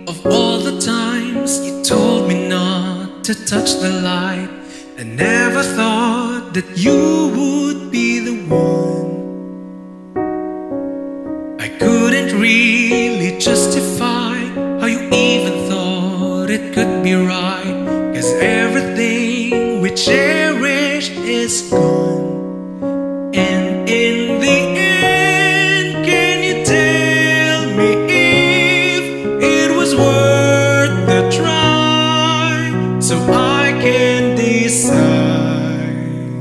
Of all the times you told me not to touch the light, I never thought that you would be the one. I couldn't really justify how you even thought it could be right, 'cause everything we cherished is gone. And in the end, can you tell me if it was worth the try, so I can decide?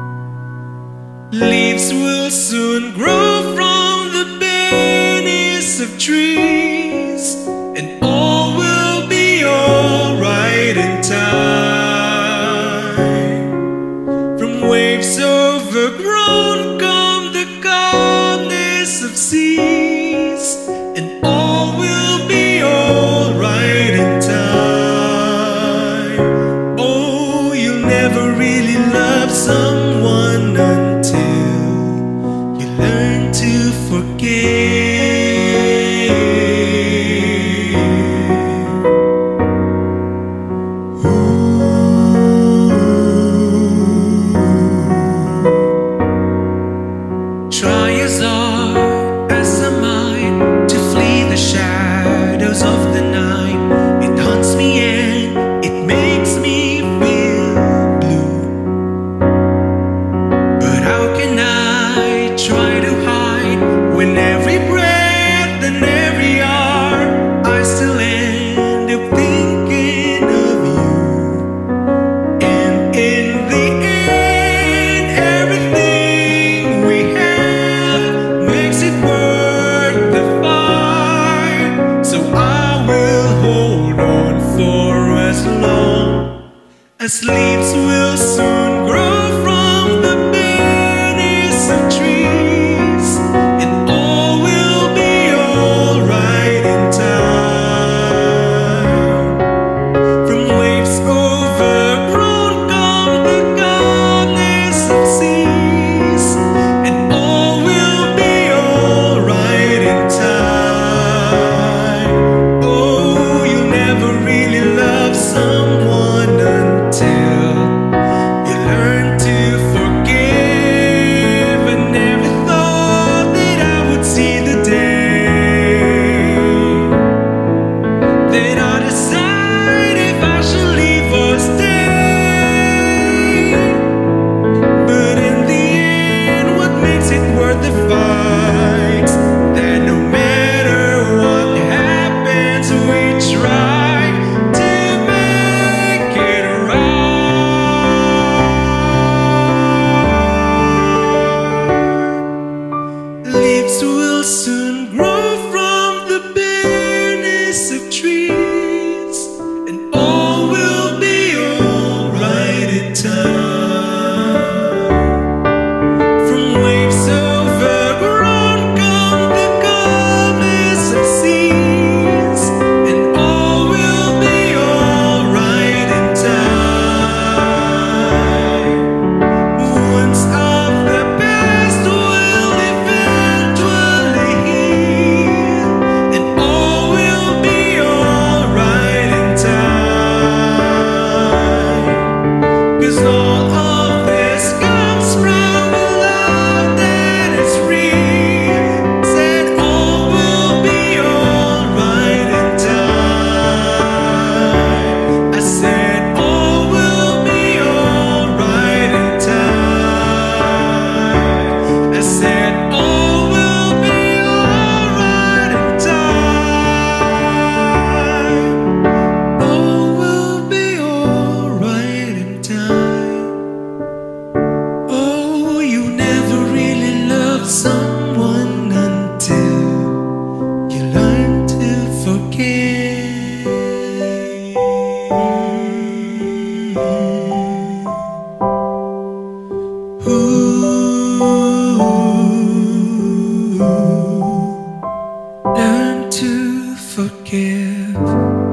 Leaves will soon grow from the bareness of trees, and all will be alright in time. From waves overgrown come the calmness of seas, and all will be alright in time. Oh, you'll never really love someone until you learn to forgive. Try as hard as I might to flee the shadows of the night. It haunts me and it makes me feel blue. But how can I try to hide when every breath and every hour I still end up thinking of you? And in the end, everything we have makes it worth the fight. So I will hold on for as long as leaves will soon grow from the bareness of trees, and all will be alright in time. From waves overgrown come the calmness of seas, and all will be alright in time. Oh, you'll never really love someone until you learn to forgive. I never thought that I would see the day that I decide if I should leave or stay. But in the end, what makes it worth the fight? That no matter what happens, we try to make it right. Leaves will soon grow from the bareness of trees, and all will be alright in time. From waves overgrown come the calmness of seas, and all will be alright in time. Wounds of the past will eventually heal, and all will be alright in time. 'Cause all of this comes from a love that is real. Said all will be alright in time. I said all will be alright in time. I said all will be alright in time. All will be alright in time. Oh, you never really loved someone until you learn to forgive. Ooh, learn to forgive.